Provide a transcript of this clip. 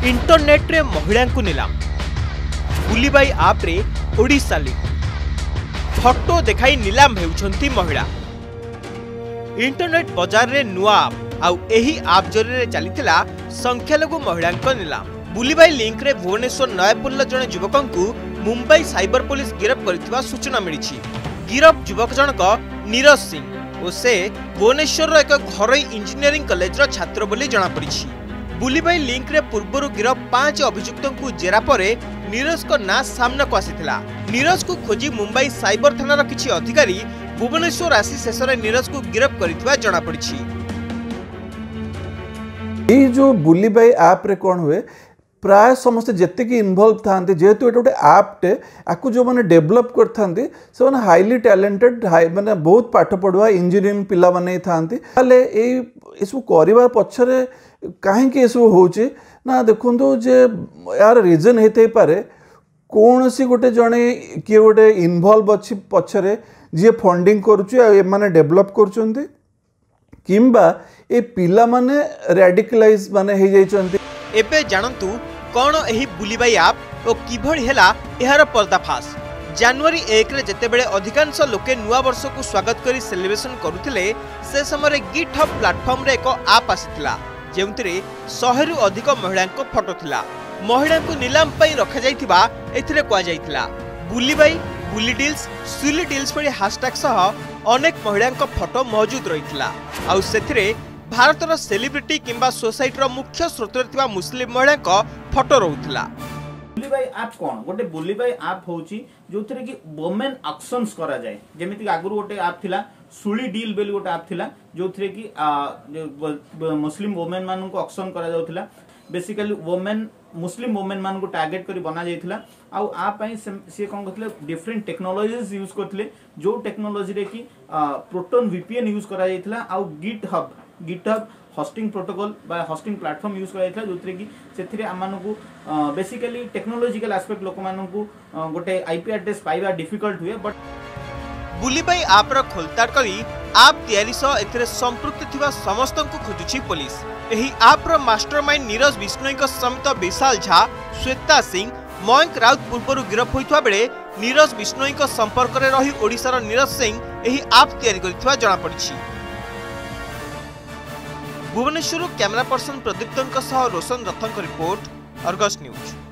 Internet रे महिला को नीलाम बुलीबाई आप रे ओडिशा लिंक फोटो देखाई नीलाम हेउछंती महिला। इंटरनेट बाजार रे नुआ आप आउ एही आप जरिए चलीथिला संख्यालघु महिला नीलाम। बुलीबाई लिंक रे भुवनेश्वर नयापल्ल जने युवक मुंबई साइबर पुलिस गिरफ करथिबा सूचना मिली। गिरफ युवक जनक नीरज सिंह और से भुवनेश्वर एक घरोई इंजीनियरिंग कॉलेज छात्र बोली जना पड़ी। बुलीबाई लिंक रे पूर्व गिरफ 5 अभियुक्तों को जेरा परे नीरज को ना सामना को आसीथिला। नीरज को खोजी मुंबई साइबर थाना किछि अधिकारी भुवनेश्वर आसी शेष में नीरज को गिरफ करथिबा जना पड़ी। ये जो बुलीबाई आप रे कौन हुए प्राय समस्त जिते कि इनवॉल्व था जेहेतु ये गोटे आपटे आपको जो मैंने डेभलप करते से हाईली टैलेंटेड मैंने बहुत पाठ पढ़ुआ इंजीनियरिंग पिला माने थांती सब करवा पछरे कहीं सब होचे ना देखो जे यार रीजन होते पारे कौन सी गोटे जड़े किए गोटे इनवॉल्व अच्छी पछरे जी फंडिंग करुच्चे डेभलप कर किंबा ए पिला माने रेडिकलाइज माने हो जाइछंती। एबे जानतु कौन एही बुलीबाई आप और किभଳି हेला एहार पर्दाफाश। जनवरी 1 रे जेतेबेले अधिकांश लोके नुआ वर्ष को स्वागत करी सेलिब्रेशन करुथिले से समय गिटहब प्लेटफॉर्म रे एक आप आसीथिला जेउंतरे 100 रु अधिक महिला को फोटो थिला। महिला को नीलाम पई रखा जाइथिबा एथिरे कोआ जाइथिला Bulli Bai Bulli deals Sulli deals पड़ी हैशटैग सह अनेक महिला फोटो मौजूद रहिथिला। आउ सेथिरे भारतर सेलिब्रिटी किंबा सोसाइटी मुख्य स्रोत मुस्लिम महिला फोटो रोला। बुलीबाई आप कौन गोटे बुलीबाई आप होची जो थरे कि वुमेन ऑक्शंस करा जाए जेमिति कि आगुर गोटे आप थिला सुली डील बेली गोटे आप थिला जो थरे कि मुस्लिम वुमेन मान को ऑक्शन करा जाउथिला। बेसिकली वुमेन मुस्लिम वुमेन मान को टार्गेट करी बना जाइथिला। आउ आप से कौन करथिले डिफरेंट टेक्नोलॉजीज यूज करथिले जो टेक्नोलॉजी रे कि प्रोटॉन वीपीएन यूज करा जाइथिला। आउ गिटहब होस्टिंग प्रोटोकॉल बा होस्टिंग प्लेटफॉर्म यूज करा जोथरे कि सेथिरे आमानकु बेसिकली टेक्नोलॉजिकल एस्पेक्ट लोक मानकु गोटे आईपी एड्रेस पाइबा डिफिकल्ट हुए। बट बुलीबाई आप रो खोलतार करी आप तयारी सह एथिरे संपृक्त थिबा समस्त को खोजुछि पुलिस। एही आप रो मास्टरमाइंड नीरज बिश्नोई को समित विशाल झा श्वेता सिंह मयंक राउत पूर्व गिरफ होइथवा बेले नीरज बिश्नोई को संपर्क रे रही ओडिसा रो नीरज सिंह एही आप तयारी करिथवा जणा पड़िछि। भुवनेश्वर कैमरा पर्सन प्रदीप्त रोशन रथन रिपोर्ट अर्गस न्यूज।